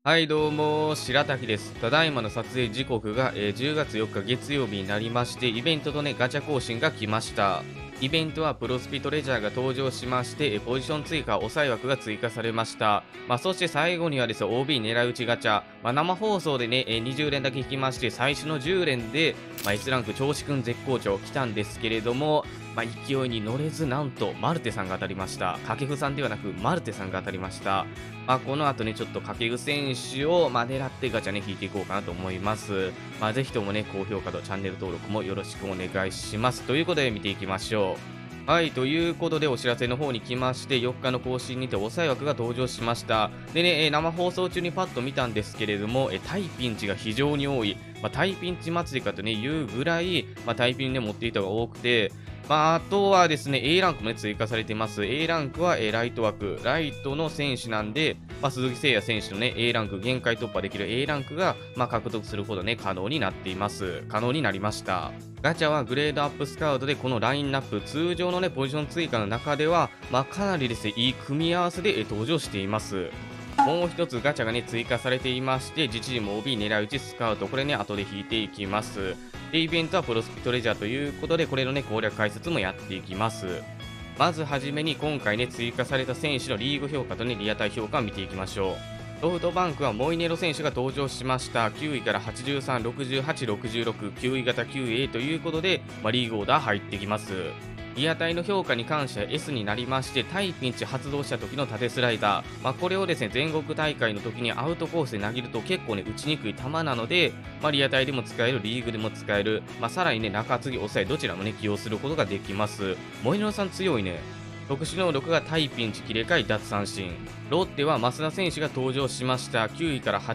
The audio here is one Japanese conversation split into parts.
はいどうも、白滝です。ただいまの撮影時刻が、10月4日月曜日になりまして、イベントとね、ガチャ更新が来ました。イベントはプロスピトレジャーが登場しまして、ポジション追加、抑え枠が追加されました。そして最後にはですね、OB 狙い撃ちガチャ、生放送でね、20連だけ引きまして、最初の10連で、S ランク調子くん絶好調来たんですけれども、勢いに乗れず、なんとマルテさんが当たりました。掛布さんではなく、マルテさんが当たりました。この後ね、ちょっと掛布選手を、狙ってガチャね、引いていこうかなと思います。ぜひともね、高評価とチャンネル登録もよろしくお願いします。ということで見ていきましょう。はい、ということでお知らせの方に来まして、4日の更新にて抑え枠が登場しました。でね、生放送中にパッと見たんですけれども、タイピンチが非常に多い。タイピンチ祭りかとね、いうぐらい、タイピンで持っていたが多くて、あとはですね、A ランクもね、追加されています。A ランクは、ライト枠、ライトの選手なんで、鈴木誠也選手のね、A ランク、限界突破できる A ランクが、獲得することね、可能になっています。可能になりました。ガチャはグレードアップスカウトで、このラインナップ、通常のね、ポジション追加の中では、かなりですね、いい組み合わせで登場しています。もう一つガチャがね、追加されていまして、自チーム OB 狙い撃ちスカウト、これね、後で引いていきます。で、イベントはプロスピトレジャーということで、これのね、攻略解説もやっていきます。まずはじめに今回ね、追加された選手のリーグ評価とね、リアタイ評価を見ていきましょう。ソフトバンクはモイネロ選手が登場しました。9位から83、68、66、9位型 9A ということで、リーグオーダー入ってきます。リアタイの評価に関しては S になりまして、対ピンチ発動した時の縦スライダー、これをですね、全国大会の時にアウトコースで投げると結構ね、打ちにくい球なので、リアタイでも使える、リーグでも使える、さらにね、中継ぎ、抑え、どちらもね、起用することができます。モイネロさん強いね。特殊能力が対ピンチ切れ替え奪三振。ロッテは増田選手が登場しました。9位から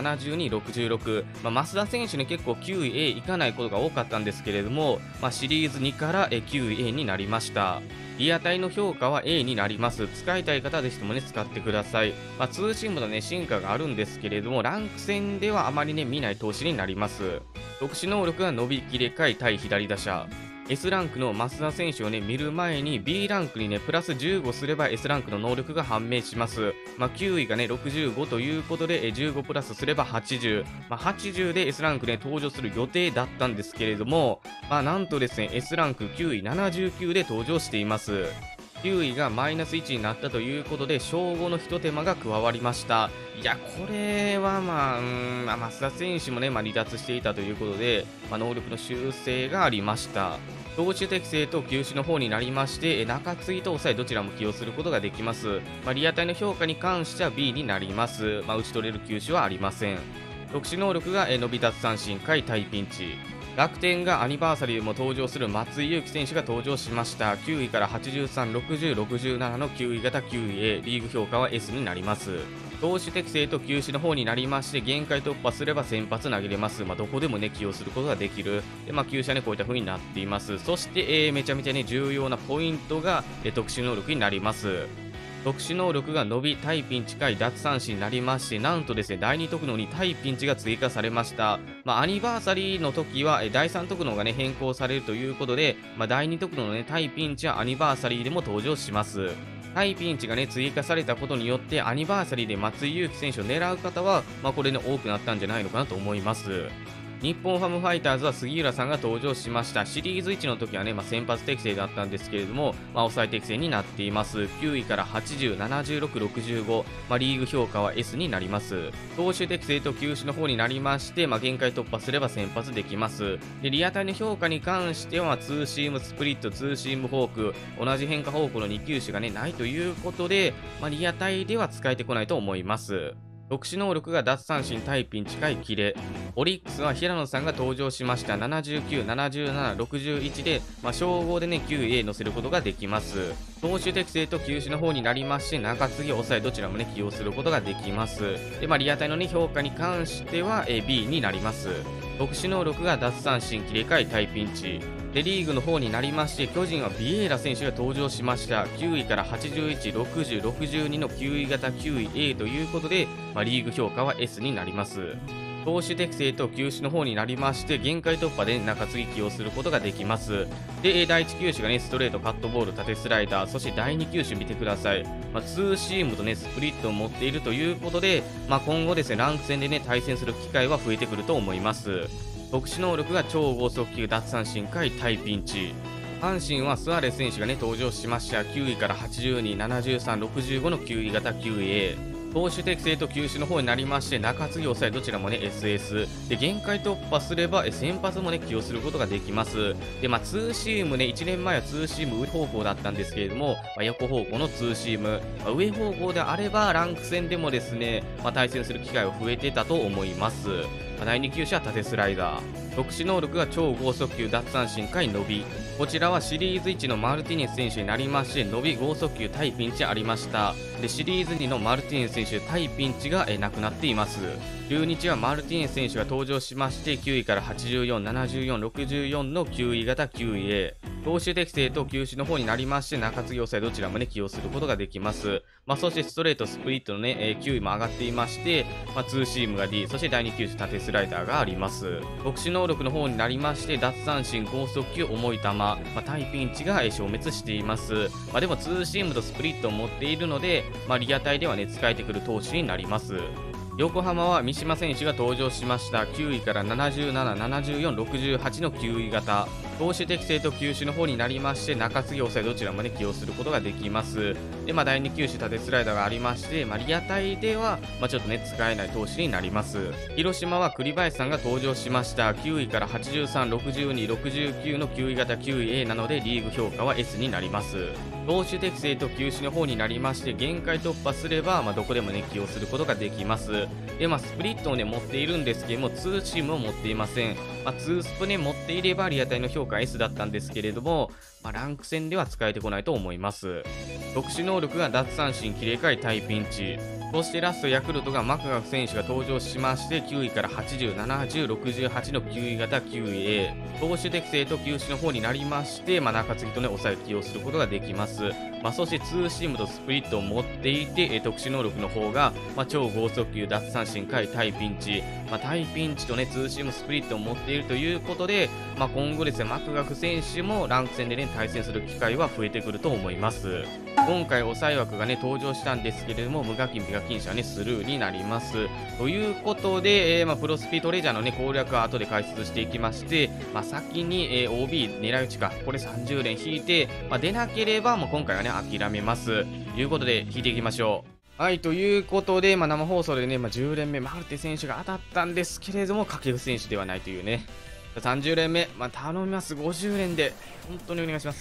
80、72、66。増田選手ね、結構9位 A いかないことが多かったんですけれども、シリーズ2から9位 A になりました。リアタイの評価は A になります。使いたい方はぜひともね、使ってください。通信部のね、進化があるんですけれども、ランク戦ではあまりね、見ない投資になります。特殊能力が伸び切れ替え対左打者。S ランクの増田選手をね、見る前に B ランクにね、プラス15すれば S ランクの能力が判明します。9位がね、65ということで、15プラスすれば80。80で S ランクで、登場する予定だったんですけれども、なんとですね、S ランク9位79で登場しています。9位がマイナス1になったということで、称号の一手間が加わりました。いや、これは増田選手もね、離脱していたということで、能力の修正がありました。投手適正と球種の方になりまして、中継ぎと抑えどちらも起用することができます。リアタイの評価に関しては B になります。打ち取れる球種はありません。特殊能力が伸び脱三振、回対ピンチ。楽天がアニバーサリーでも登場する松井裕樹選手が登場しました。9位から83、60、67の9位型 9位A、リーグ評価は S になります。投手適正と球種の方になりまして、限界突破すれば先発投げれます。どこでもね、起用することができる。で、球種はね、こういった風になっています。そして、めちゃめちゃね、重要なポイントが、特殊能力になります。特殊能力が伸び、対ピンチ回奪三振になりまして、なんとですね、第2特能に対ピンチが追加されました。アニバーサリーの時は、第3特能がね、変更されるということで、第2特能のね、対ピンチはアニバーサリーでも登場します。対ピンチがね、追加されたことによって、アニバーサリーで松井裕樹選手を狙う方は、これね、多くなったんじゃないのかなと思います。日本ハムファイターズは杉浦さんが登場しました。シリーズ1の時はね、先発適正だったんですけれども、抑え適正になっています。9位から80、76、65、リーグ評価は S になります。投手適正と球種の方になりまして、限界突破すれば先発できます。で、リアタイの評価に関しては、ツーシームスプリット、ツーシームフォーク、同じ変化方向の2球種がね、ないということで、リアタイでは使えてこないと思います。特殊能力が奪三振対ピンチ回キレ。オリックスは平野さんが登場しました。79、77、61で、称号でね、9A 乗せることができます。投手適正と球種の方になりまして、中継ぎ、抑えどちらもね、起用することができます。で、リアタイのね、評価に関しては、B になります。特殊能力が奪三振切れ替え対ピンチ。で、リーグの方になりまして、巨人はビエイラ選手が登場しました。9位から81、60、62の9位型9位 A ということで、リーグ評価は S になります。 投手適正と球種の方になりまして、限界突破で中継ぎ起用することができます。で、第1球種がね、ストレート、カットボール、縦スライダー、そして第2球種見てください。ツーシームとね、スプリットを持っているということで、今後ですね、ランク戦でね、対戦する機会は増えてくると思います。特殊能力が超剛速球、奪三振回、タイピンチ。阪神はスアレス選手がね、登場しました。9位から82、73、65の9位型 9A。投手適正と球種の方になりまして、中継ぎ抑えどちらもね SS で、限界突破すれば先発もね起用することができます。で、ツーシームね、1年前はツーシーム上方向だったんですけれども、横方向のツーシーム、上方向であればランク戦でもですね、対戦する機会は増えてたと思います。第2球種は縦スライダー。特殊能力が超剛速球、奪三振回、伸び。こちらはシリーズ1のマルティネス選手になりまして、伸び、剛速球、対ピンチありました。で、シリーズ2のマルティネス選手、対ピンチがなくなっています。中日はマルティネス選手が登場しまして、9位から84、74、64の9位型 9位 投手適正と球種の方になりまして、中継ぎ抑えどちらもね起用することができます。そしてストレート、スプリットのね、9位も上がっていまして、ツーシームが D、そして第2球種縦スライダーがあります。特殊能力の方になりまして、奪三振、高速球、重い球、対ピンチが消滅しています。でもツーシームとスプリットを持っているので、リアタイではね使えてくる投手になります。横浜は三島選手が登場しました。9位から77、74、68の9位型。投手適正と球種の方になりまして、中継ぎ抑えどちらもね起用することができます。で、第2球種縦スライダーがありまして、リアタイでは、ちょっとね使えない投手になります。広島は栗林さんが登場しました。9位から83、62、69の9位型 9位 A なので、リーグ評価は S になります。投手適正と球種の方になりまして、限界突破すれば、どこでもね起用することができます。で、スプリットをね持っているんですけども、ツーシームを持っていません。ツースプね持っていればリアタイの評価 S だったんですけれども、ランク戦では使えてこないと思います。特殊能力が奪三振、切れ替え、対ピンチ。そしてラストヤクルトがマクガフ選手が登場しまして、9位から80、70、68の9位型 9位 A。投手適正と球種の方になりまして、中継ぎとね抑え起用することができます。そしてツーシームとスプリットを持っていて、特殊能力の方が、超剛速球、奪三振回、対ピンチ。対ピンチとねツーシーム、スプリットを持っているということで、今後ですねマクガフ選手もランク戦でね対戦する機会は増えてくると思います。今回抑え枠がね登場したんですけれども、無課金美課金者はねスルーになります。ということで、プロスピトレジャーのね攻略は後で解説していきまして、先に、OB 狙い撃ちか、これ30連引いて、出なければ今回はね諦めます。ということで引いていきましょう。はい、ということで、生放送でね、10連目、マルテ選手が当たったんですけれども、掛布選手ではないというね。30連目、頼みます。50連で、本当にお願いします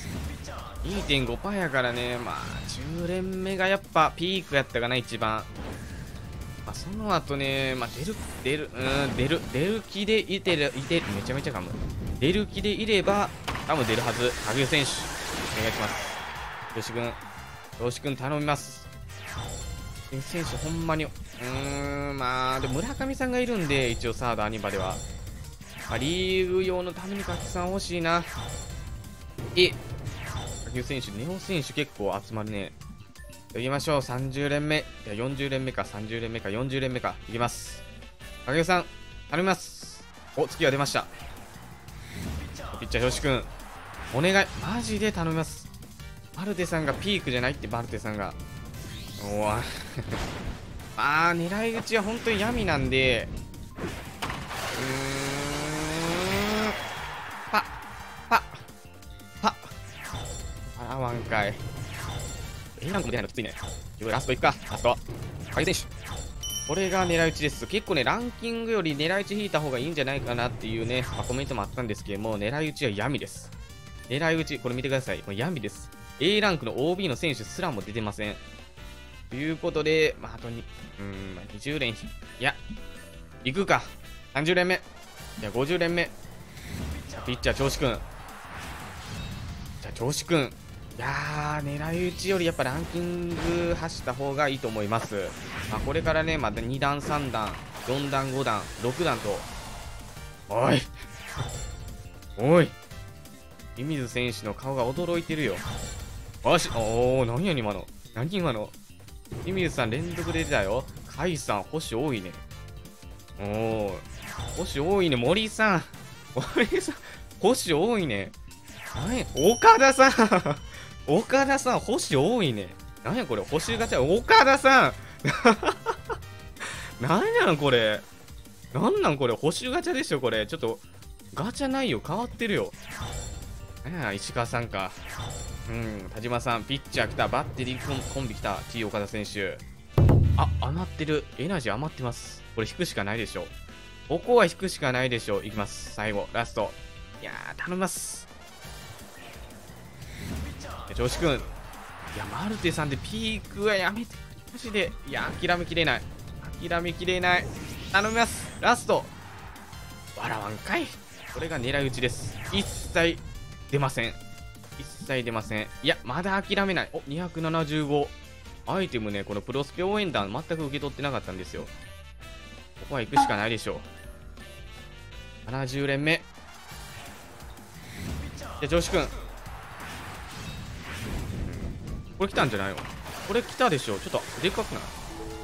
。2.5% やからね、10連目がやっぱピークやったかな、一番。その後ね、出る気でいてる、めちゃめちゃ噛む。出る気でいれば、多分出るはず。掛布選手、お願いします。よし君頼みます。選手ほんまにでも村上さんがいるんで、一応サードアニバでは、リーグ用のために掛布さん欲しいな。掛布選手、ネオ選手結構集まるね。いきましょう。30連目、いや40連目か、30連目か、40連目か、いきます。掛布さん頼みます。お、次は出ました。ピッチャーよし君お願い、マジで頼みます。マルテさんがピークじゃないって、マルテさんが。おわ狙い撃ちは本当に闇なんで、パワンかい。A ランクみたいなのきついね。ラストいくか、ラスト。鍵選手。これが狙い撃ちです。結構ね、ランキングより狙い撃ち引いた方がいいんじゃないかなっていうね、コメントもあったんですけども、狙い撃ちは闇です。狙い撃ち、これ見てください。これ闇です。A ランクの OB の選手すらも出てません。ということで、あとに、20連、いや、行くか。30連目。いや、50連目。じゃあ、ピッチャー、調子くん。じゃあ、調子くん。いやー、狙い撃ちよりやっぱランキング走った方がいいと思います。これからね、また2段、3段、4段、5段、6段と。おいおい清水選手の顔が驚いてるよ。よし、何や今の。何今の。清水さん連続で出たよ。甲斐さん、星多いね。 おお、星多いね、森さん。森さん、星多いね。何や、岡田さん。岡田さん、星多いね。何やこれ、星ガチャ、岡田さん。何やなんこれ。なんこれ、星ガチャでしょ、これ。ちょっと、ガチャ内容変わってるよ。石川さんか。田島さん、ピッチャー来た。バッテリーコンビ来た。T 岡田選手。余ってる。エナジー余ってます。これ引くしかないでしょ。ここは引くしかないでしょ。いきます。最後、ラスト。いやー、頼みます。調子くん。いや、マルテさんでピークはやめて。マジで。いや、諦めきれない。諦めきれない。頼みます。ラスト。笑わんかい。これが狙い撃ちです。一切出ません。一切出ません。いや、まだ諦めない。お、275。アイテムね、このプロスペ応援団全く受け取ってなかったんですよ。ここは行くしかないでしょう。70連目。じゃ、調子くん。これ来たんじゃないの？これ来たでしょ。ちょっとでかくない？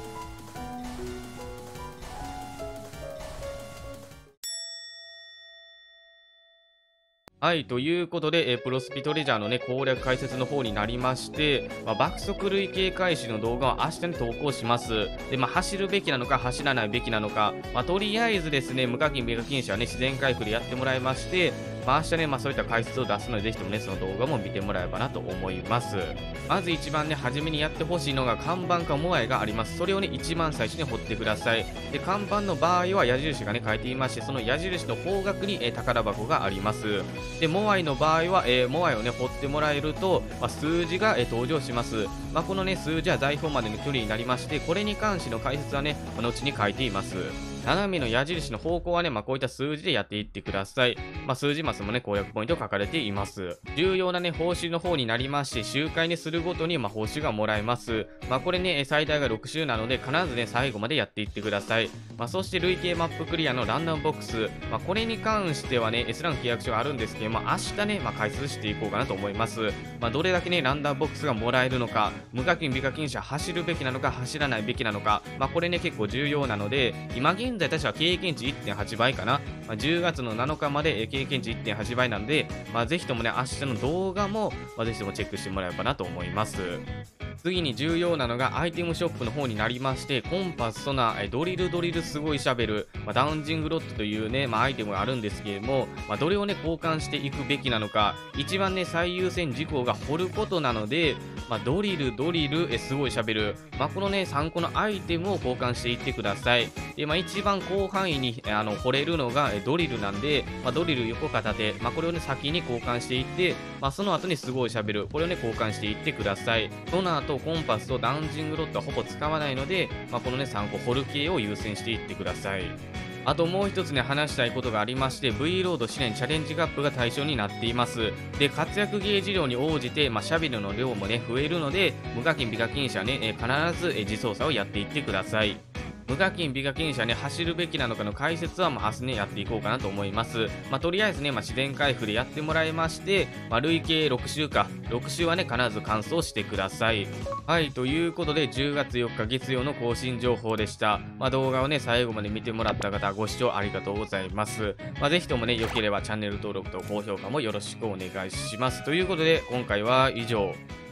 はい、ということで、プロスピトレジャーのね、攻略解説の方になりまして、爆速累計開始の動画は明日に投稿します。で、走るべきなのか走らないべきなのか、とりあえずですね、無課金、メガ金者はね、自然回復でやってもらいまして、明日ね、そういった解説を出すので、ぜひともね、その動画も見てもらえればなと思います。まず一番ね、初めにやってほしいのが看板かモアイがあります。それをね、一番最初に掘ってください。で、看板の場合は矢印がね、書いていまして、その矢印の方角に、宝箱があります。で、モアイの場合は、モアイをね、掘ってもらえると、数字が、登場します。このね、数字は財宝までの距離になりまして、これに関しての解説はね、後に書いています。斜めの矢印の方向はね、こういった数字でやっていってください。数字マスもね、攻略ポイント書かれています。重要なね、報酬の方になりまして、周回にするごとに、報酬がもらえます。これね、最大が6周なので、必ずね、最後までやっていってください。そして累計マップクリアのランダムボックス。これに関してはね、S ラン契約書があるんですけども、明日ね、解説していこうかなと思います。どれだけね、ランダムボックスがもらえるのか、無課金、美課金者走るべきなのか、走らないべきなのか、これね、結構重要なので、今現在、確か経験値 1.8 倍かな。10月の7日まで経験値 1.8 倍なので、ぜひともね、明日の動画も、ぜひともチェックしてもらえればなと思います。次に重要なのがアイテムショップの方になりまして、コンパス、ソナー、ドリルすごいシャベル、ダウンジングロッドというね、アイテムがあるんですけれども、どれをね、交換していくべきなのか、一番ね、最優先事項が掘ることなので、ドリル、すごいシャベル、このね、3個のアイテムを交換していってください。で、一番広範囲に掘れるのがドリルなんで、ドリル横片手、これをね、先に交換していって、その後にすごいシャベル、これをね、交換していってください。その後、コンパスとダウンジングロッドはほぼ使わないので、このね、3個掘る系を優先していってください。あともう一つね、話したいことがありまして、V ロード試練チャレンジカップが対象になっています。で、活躍ゲージ量に応じて、シャベルの量もね、増えるので、無課金、美課金者ね、必ず自走作をやっていってください。無課金、美課金者ね、走るべきなのかの解説は、明日ね、やっていこうかなと思います。とりあえずね、自然回復でやってもらいまして、累計6週か。6週はね、必ず完走してください。はい、ということで、10月4日月曜の更新情報でした。動画をね、最後まで見てもらった方、ご視聴ありがとうございます。ぜひともね、良ければチャンネル登録と高評価もよろしくお願いします。ということで、今回は以上。